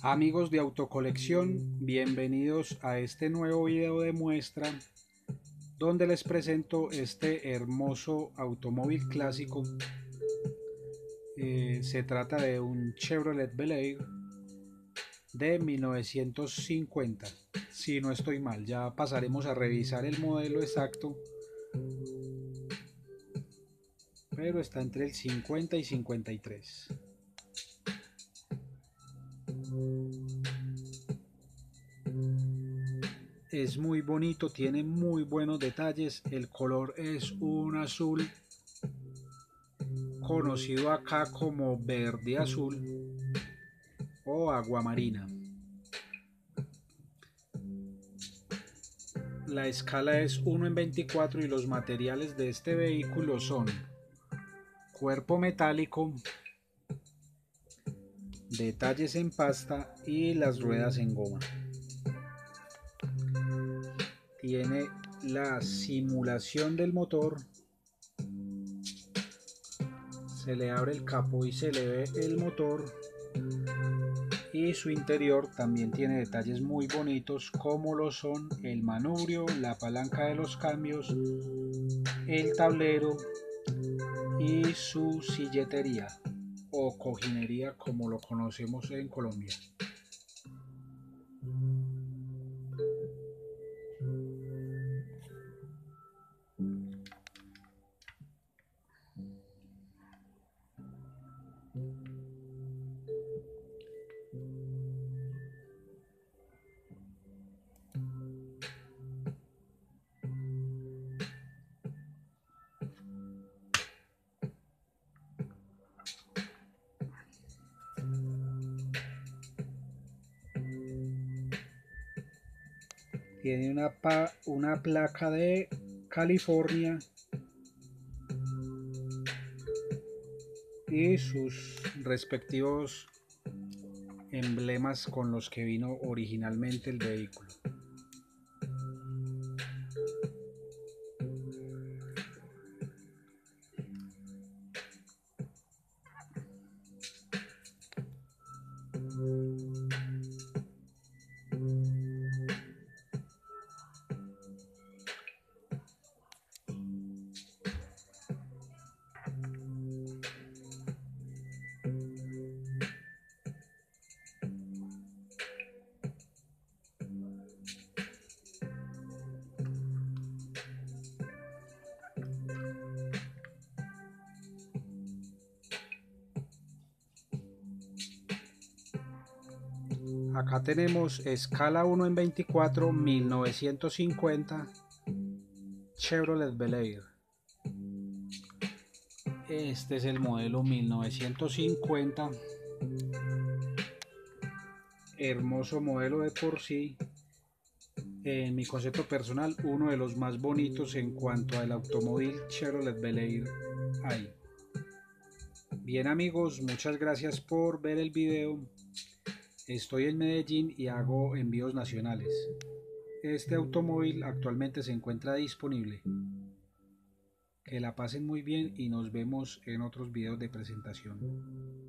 Amigos de Autocolección, bienvenidos a este nuevo video de muestra donde les presento este hermoso automóvil clásico. Se trata de un Chevrolet Bel Air de 1950, si no estoy mal. Ya pasaremos a revisar el modelo exacto, pero está entre el 50 y 53. Es muy bonito, tiene muy buenos detalles. El color es un azul conocido acá como verde azul o aguamarina. La escala es 1:24 y los materiales de este vehículo son cuerpo metálico, detalles en pasta y las ruedas en goma. Tiene la simulación del motor. Se le abre el capó y se le ve el motor, y su interior también tiene detalles muy bonitos como lo son el manubrio, la palanca de los cambios, el tablero y su silletería o cojinería como lo conocemos en Colombia. Tiene una placa de California y sus respectivos emblemas con los que vino originalmente el vehículo. Acá tenemos escala 1:24, 1950, Chevrolet Bel Air. Este es el modelo 1950. Hermoso modelo de por sí. En mi concepto personal, uno de los más bonitos en cuanto al automóvil Chevrolet Bel Air hay. Bien amigos, muchas gracias por ver el video. Estoy en Medellín y hago envíos nacionales. Este automóvil actualmente se encuentra disponible. Que la pasen muy bien y nos vemos en otros videos de presentación.